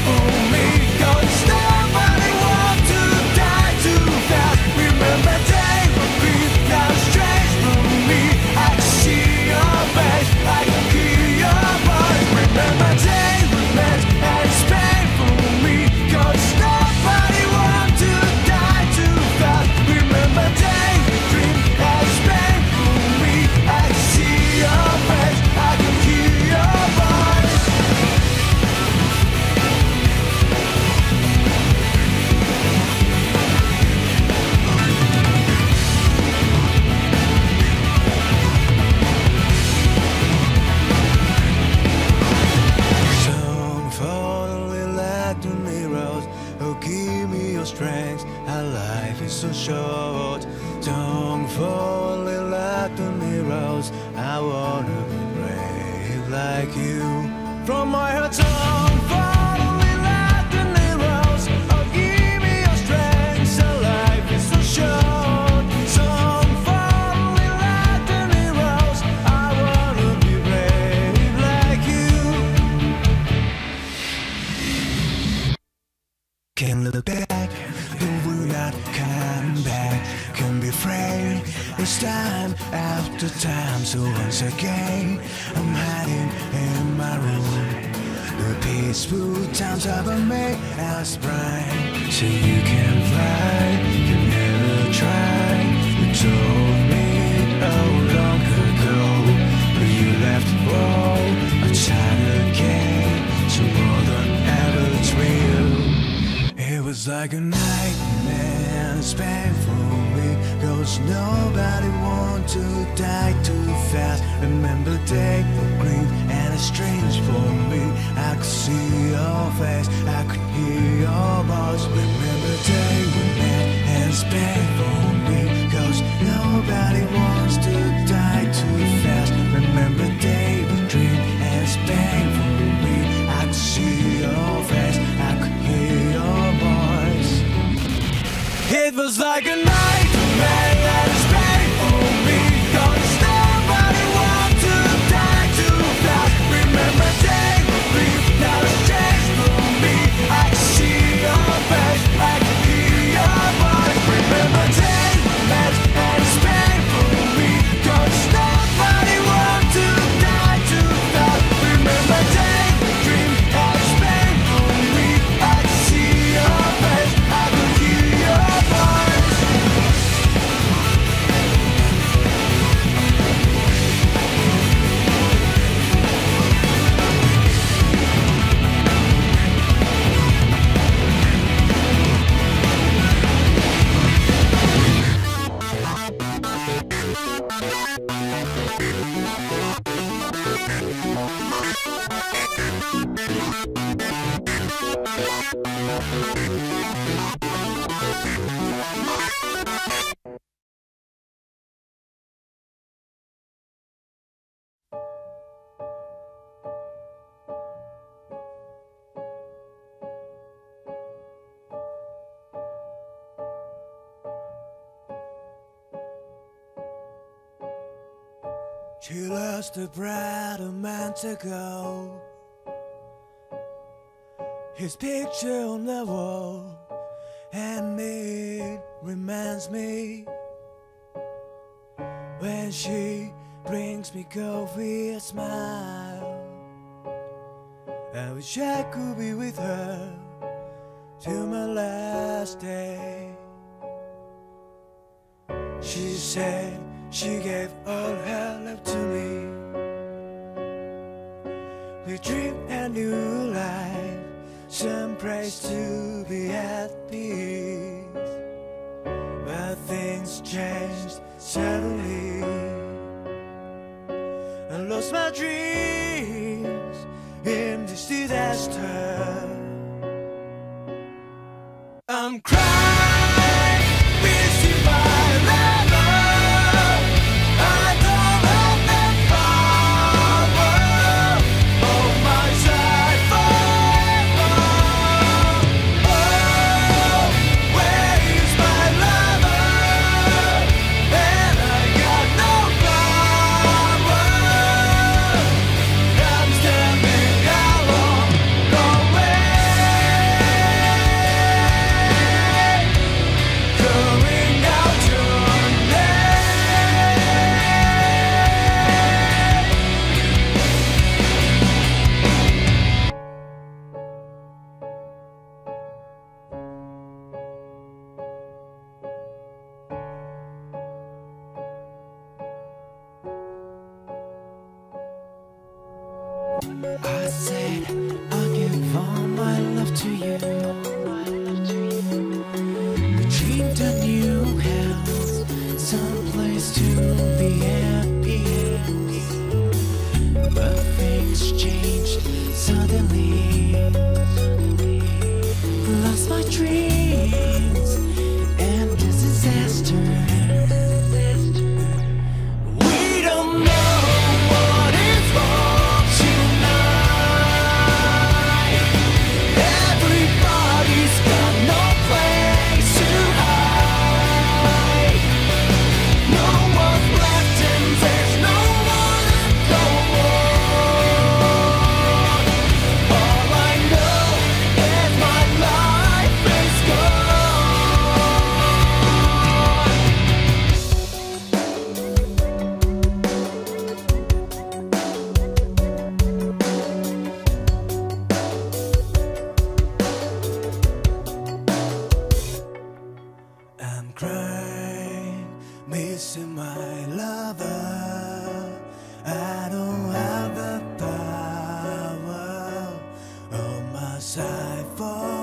for me, 'cause nobody wants to die too fast. Remember day would be now strange for me. I can see your face, I can hear your voice. Remember day remains and it's pain for me, 'cause nobody wants to die too fast. Remember day we dream and it's pain for me. I can see your face, I can hear your voice. Don't fall like the mirrors. Oh, give me your strength. Our life is so short. Don't fall like the mirrors. I wanna be brave like you. From my heart, don't fall like the mirrors. Oh, give me your strength. Our life is so short. Don't fall like the mirrors. I wanna be brave like you. Can't look back, you will not come back. Can't be afraid, it's time after time. So once again, I'm hiding in my room. The peaceful times ever make us bright. So you can fly, you never try. You told me oh long ago, but you left all a time again. So more than ever it's real. It was like a nightmare, it's painful for me, 'cause nobody wants to die too fast. Remember day for green and it's strange for me. I could see your face, I could hear your voice. Remember day we met and it's painful for me, 'cause nobody wants to die too fast. Remember day we dream and it's painful for me. I could see your face, I could hear your voice. It was like a nightmare and it's painful for me, 'cause nobody wants to die too fast. Remember day would be now it's changed for me. I can see your face, I can hear your voice. Remember day remains and it's painful for me, 'cause nobody wants to die too fast. Remember day we dream and it's painful for me. I can see your face, I can hear your voice. She lost a bride a month ago. His picture on the wall, and it reminds me when she brings me coffee a smile. I wish I could be with her till my last day. She said she gave all her love to me. We dreamed a new life, some praise to be at peace. But things changed suddenly. I lost my dreams in this disaster. I'm crying, missing my lover. I don't have the power of my side forever. Oh, where is my lover? And I got no power. I'm standing alone, as I fall.